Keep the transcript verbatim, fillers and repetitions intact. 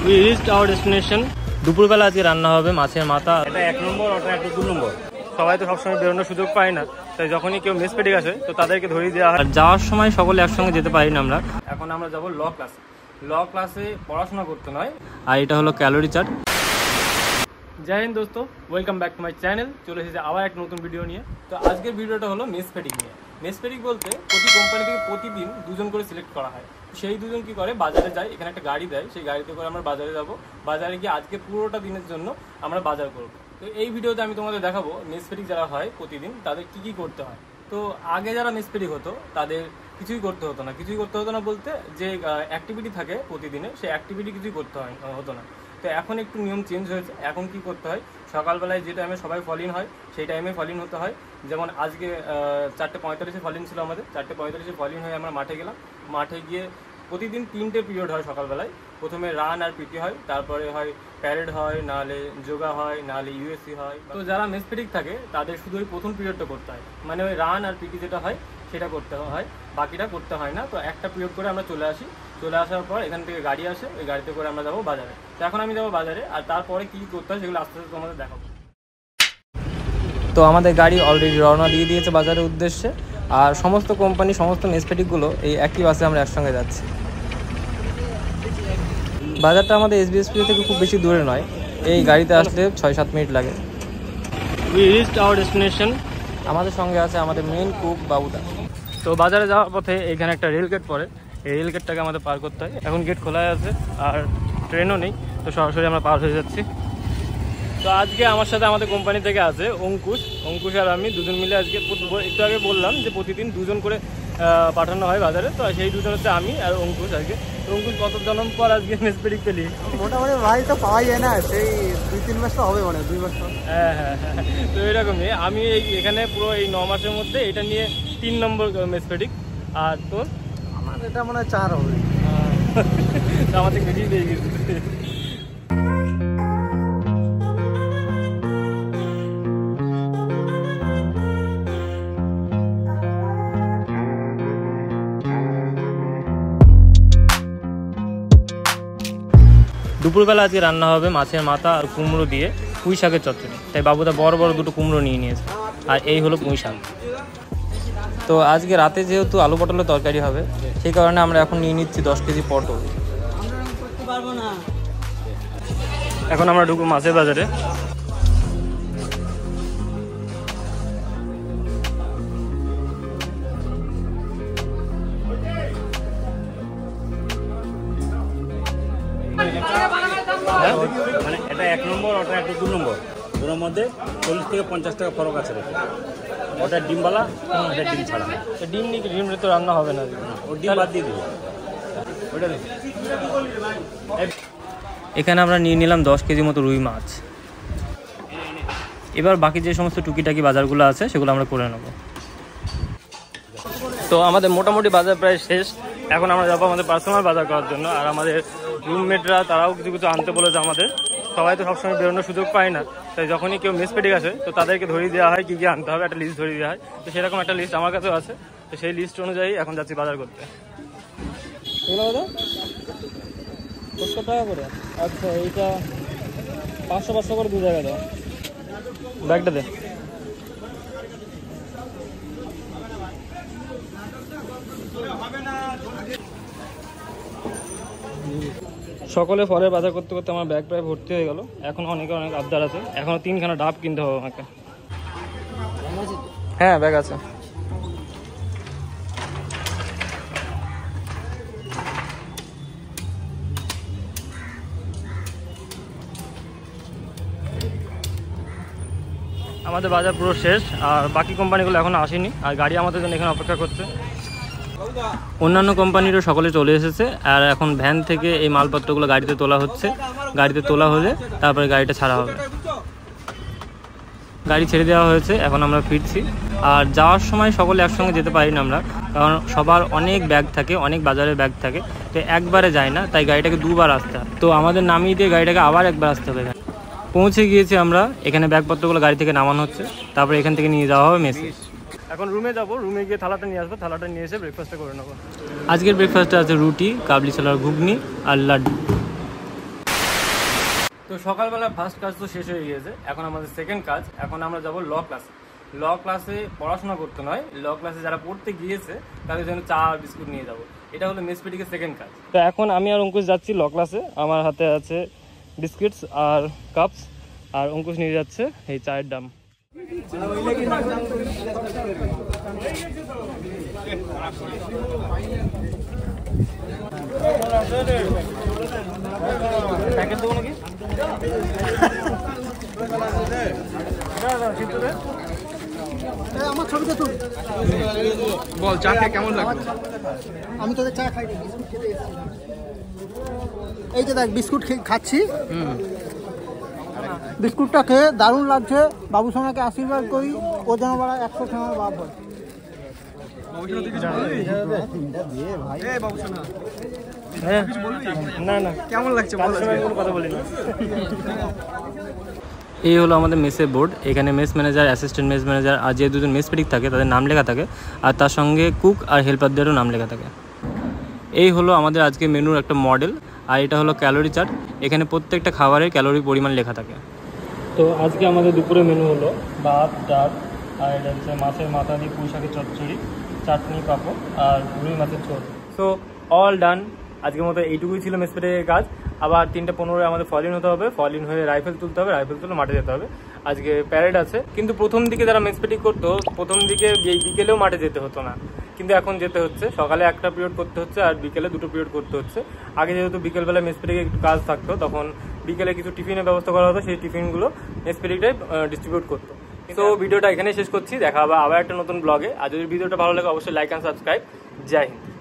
We reached our destination. দুপুরবেলা আজকে রান্না হবে মাছের মাথা। এটা এক নম্বর, ওটা একটা দু নম্বর। সবাই তো সবসময় বেরোনোর সুযোগ পায় না, তাই যখনই কেউ মেস পেডিক আসে তো তাদেরকে ধরিয়ে দেওয়া হয়। আর যাওয়ার সময় সকলে একসঙ্গে যেতে পারি না আমরা। এখন আমরা যাব ল ক্লাসে। ল ক্লাসে পড়াশোনা করতে নয়, আর এটা হলো ক্যালোরি চার্ট। জয় হিন্দ দোস্ত, welcome back to my channel. চলে এসেছে আবার এক নতুন ভিডিও নিয়ে। তো আজকের ভিডিওটা হলো মেস পেডিক নিয়ে। মেস পেডিক বলতে প্রতি কোম্পানি থেকে প্রতিদিন দুজন করে সিলেক্ট করা হয়। সেই দুজন কি করে, বাজারে যায়, এখানে একটা গাড়ি দেয়, সেই গাড়িতে করে আমরা বাজারে যাব। বাজারে গিয়ে আজকে পুরোটা দিনের জন্য আমরা বাজার করব। তো এই ভিডিওতে আমি তোমাদের দেখাবো মেস পেডিক যারা হয় প্রতিদিন তাদের কি কি করতে হয়। তো আগে যারা মেস পেডিক হতো তাদের কিছুই করতে হতো না। কিছুই করতে হতো না বলতে যে অ্যাক্টিভিটি থাকে প্রতিদিনে, সেই অ্যাক্টিভিটি কিছুই করতে হয় হতো না। তো এখন একটু নিয়ম চেঞ্জ হয়েছে। এখন কি করতে হয়, সকালবেলায় যে টাইমে সবাই ফলিন হয় সেই টাইমে ফলিন হতে হয়। যেমন আজকে চারটে পঁয়তাল্লিশে ফলিন ছিল আমাদের। চারটে পঁয়তাল্লিশে ফলিন হয়ে আমরা মাঠে গেলাম। মাঠে গিয়ে প্রতিদিন তিনটে পিরিয়ড হয় সকালবেলায়। প্রথমে রান আর পিটি হয়, তারপরে হয় প্যারেড হয়, নাহলে যোগা হয়, নাহলে ইউএসসি হয়। তো যারা মেস পেডিক থাকে তাদের শুধু ওই প্রথম পিরিয়ডটা করতে হয়, মানে ওই রান আর পিটি যেটা হয় সেটা করতে হয়, বাকিটা করতে হয় না। তো একটা পিরিয়ড করে আমরা চলে আসি। চলে আসার পর এখান থেকে গাড়ি আসে, ওই গাড়িতে করে আমরা যাবো বাজারে। তো এখন আমি যাবো বাজারে, আর তারপরে কী করতে হয় সেগুলো আস্তে আস্তে তোমাদের দেখাবো। তো আমাদের গাড়ি অলরেডি রওনা দিয়ে দিয়েছে বাজারের উদ্দেশ্যে। আর সমস্ত কোম্পানি, সমস্ত মেস পেডিকগুলো এই একই বাসে আমরা একসঙ্গে যাচ্ছি। বাজারটা আমাদের এসবিএসপি থেকে খুব বেশি দূরে নয়, এই গাড়িতে আসলে ছয় সাত মিনিট লাগে। We reached our destination. আমাদের সঙ্গে আছে আমাদের মেইন কুক বাবুদা। তো বাজারে যাওয়ার পথে এখানে একটা রেল গেট পড়ে, এই রেল গেটটাকে আমাদের পার করতে হয়। এখন গেট খোলাই আছে আর ট্রেনও নেই, তো সরাসরি আমরা পার হয়ে যাচ্ছি। তো আজকে আমার সাথে আমাদের কোম্পানি থেকে আছে অঙ্কুশ। অঙ্কুশ আর আমি দুজন মিলে আজকে, একটু আগে বললাম যে প্রতিদিন দুজন করে পাঠানো হয় বাজারে। তো সেই দুজন হচ্ছে আমি আর অঙ্কুশ। আজকে তো অঙ্কুশ কত জন্ম পর আজকে মেস পেডিক পেলি? মোটামুটি ভাই তো পাওয়াই যায় না, সেই দুই তিন মাস তো হবে, মানে দুই মাস। হ্যাঁ হ্যাঁ হ্যাঁ তো এরকমই আমি এই এখানে পুরো এই ন মাসের মধ্যে এটা নিয়ে তিন নম্বর মেস পেডিক। আর তোর? আমার এটা মনে হয় চার হবে। তো আমাদের বেরিয়ে দিয়ে গেছে। দুপুরবেলা আজকে রান্না হবে মাছের মাথা আর কুমড়ো দিয়ে পুঁই শাকের চচ্চড়ি। তাই বাবুদা বড় বড় দুটো কুমড়ো নিয়ে নিয়েছে, আর এই হলো পুঁই শাক। তো আজকে রাতে যেহেতু আলু পটলের তরকারি হবে, সেই কারণে আমরা এখন নিয়ে নিচ্ছি দশ কেজি পটল। এখন আমরা ঢুকবো মাছের বাজারে। মানে এটা এক নম্বর, ওটা একটা দু নম্বর। দুটোর মধ্যে চল্লিশ থেকে পঞ্চাশ টাকা ফরক আছে। ওটা ডিমবালা, এটা ডিম ছাড়া। ডিম নিয়ে ডিম তো রান্না হবে না, ও ডিম বাদ দিয়ে দেবো ওইটা। এখানে আমরা নিয়ে নিলাম দশ কেজি মতো রুই মাছ। এবার বাকি যে সমস্ত টুকিটাকি বাজারগুলো আছে সেগুলো আমরা করে নেব। তো আমাদের মোটামুটি বাজার প্রায় শেষ। এখন আমরা যাবো আমাদের পার্সোনাল বাজার করার জন্য। আর আমাদের রুমমেটরা তারাও কিছু কিছু আনতে বলেছে আমাদের। সবাই তো সবসময় বেরোনোর সুযোগ পায় না, তাই যখনই কেউ মেস পেডিক আসে তো তাদেরকে ধরিয়ে দেওয়া হয় কী কী আনতে হবে, একটা লিস্ট ধরিয়ে দেওয়া হয়। তো সেরকম একটা লিস্ট আমার কাছেও আছে। তো সেই লিস্ট অনুযায়ী এখন যাচ্ছি বাজার করতে। এগুলো দাদা সত্তর টাকা করে। আচ্ছা, এইটা পাঁচশো পাঁচশো করে দু জায়গায় দাও। ব্যাগটা দে। সকলে ফলের বাজার করতে করতে আমার ব্যাগ প্রায় ভর্তি হয়ে গেল। এখন অনেকে অনেক আবদার আছে, এখনো তিনখানা ডাব কিনতে হবে আমাকে। হ্যাঁ ব্যাগ আছে। আমাদের বাজার পুরো শেষ, আর বাকি কোম্পানিগুলো এখনো আসেনি, আর গাড়ি আমাদের জন্য এখানে অপেক্ষা করছে। অন্যান্য কোম্পানিরও সকলে চলে এসেছে, আর এখন ভ্যান থেকে এই মালপত্রগুলো গাড়িতে তোলা হচ্ছে। গাড়িতে তোলা হলে তারপরে গাড়িটা ছাড়া হবে। গাড়ি ছেড়ে দেওয়া হয়েছে, এখন আমরা ফিরছি। আর যাওয়ার সময় সকলে একসঙ্গে যেতে পারি না আমরা, কারণ সবার অনেক ব্যাগ থাকে, অনেক বাজারের ব্যাগ থাকে। তো একবারে যায় না, তাই গাড়িটাকে দুবার আসতে হয়। তো আমাদের নামিয়ে দিয়ে গাড়িটাকে আবার একবার আসতে হবে। পৌঁছে গিয়েছি আমরা, এখানে ব্যাগপত্রগুলো গাড়ি থেকে নামানো হচ্ছে, তারপরে এখান থেকে নিয়ে যাওয়া হবে মেসে। এখন রুমে যাব, রুমে গিয়ে থালাটা নিয়ে আসবো, থালাটা নিয়ে এসে ব্রেকফাস্টটা করে নেবো। আজকের ব্রেকফাস্টে আছে রুটি, কাবলি ছোলার ঘুগনি আর লাড্ডু। তো সকালবেলা ফার্স্ট কাজ তো শেষ হয়ে গিয়েছে, এখন আমাদের সেকেন্ড কাজ। এখন আমরা যাব ল ক্লাসে। ল ক্লাসে পড়াশোনা করতে নয়, ল ক্লাসে যারা পড়তে গিয়েছে তাদের জন্য চা আর বিস্কুট নিয়ে যাব। এটা হলো মেসপিটিকের সেকেন্ড কাজ। তো এখন আমি আর অঙ্কুশ যাচ্ছি ল ক্লাসে। আমার হাতে আছে বিস্কিটস আর কাপস, আর অঙ্কুশ নিয়ে যাচ্ছে এই চায়ের দাম। প্যাকেট দেবো নাকি? আমার ছবিটা তুল। বল চা খেয়ে কেমন লাগলো? আমি তোদের চা খাই, বিস্কুট খেতে এসেছি। এই যে দেখ বিস্কুট খাচ্ছি, বিস্কুটটা খেয়ে দারুণ লাগছে। বাবু সোনাকে আশীর্বাদ করি, ও যেন বলা একশো সময় বাপ হয়। না না কেমন লাগছে? কথা বলি না। এই হলো আমাদের মেসের বোর্ড। এখানে mess manager, assistant mess manager আর যে দুজন মেস পেডিক থাকে তাদের নাম লেখা থাকে, আর তার সঙ্গে কুক আর হেল্পারদেরও নাম লেখা থাকে। এই হলো আমাদের আজকে মেনুর একটা মডেল, আর এটা হলো ক্যালোরি চার্ট। এখানে প্রত্যেকটা খাবারের ক্যালোরি পরিমাণ লেখা থাকে। তো আজকে আমাদের দুপুরে মেনু হলো ভাত, ডাল, আর এটা হচ্ছে মাছের মাথা দিয়ে পুঁই শাকের চচ্চড়ি, চাটনি, পাঁপড় আর রুই মাছের ঝোল। So all done. আজকের মতো এইটুকুই ছিল মেসপেটের কাজ। আবার তিনটা পনেরোয় আমাদের ফল ইন হতে হবে, ফল ইন হয়ে রাইফেল তুলতে হবে, রাইফেল তুলে মাঠে যেতে হবে। আজকে প্যারেড আছে, কিন্তু প্রথম দিকে যারা মেসপেটিক করতো প্রথম দিকে এই বিকেলেও মাঠে যেতে হতো না, কিন্তু এখন যেতে হচ্ছে। সকালে একটা পিরিয়ড করতে হচ্ছে আর বিকেলে দুটো পিরিয়ড করতে হচ্ছে। আগে যেহেতু বিকেলবেলা মেসপেটিকে একটু কাজ থাকতো, তখন বিকেলে কিছু টিফিনের ব্যবস্থা করা হতো, সেই টিফিনগুলো মেসপেটিকটাই ডিস্ট্রিবিউট করতো। তো ভিডিওটা এখানে শেষ করছি, দেখা হবে আবার একটা নতুন ব্লগে। আর যদি ভিডিওটা ভালো লাগে অবশ্যই like and subscribe. Jai Hind.